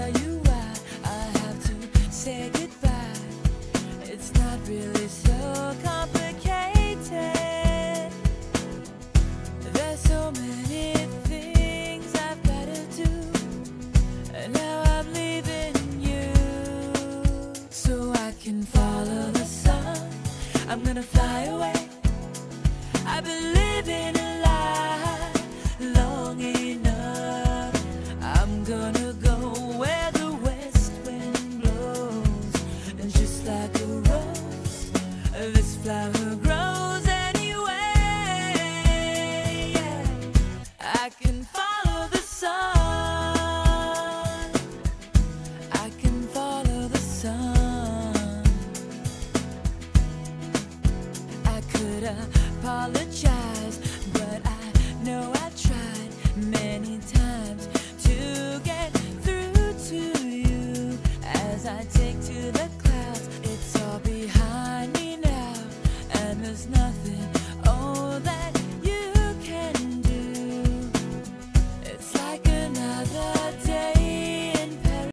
tell you why I have to say goodbye. It's not really so complicated. There's so many things I've gotta do, and now I'm leaving you so I can follow the sun. I'm gonna fly away. I've been living a lie long enough. I'm gonna go where the west wind blows, and just like a rose, this flower grows anyway. Yeah. I can follow the sun. I can follow the sun. I could apologize, but I know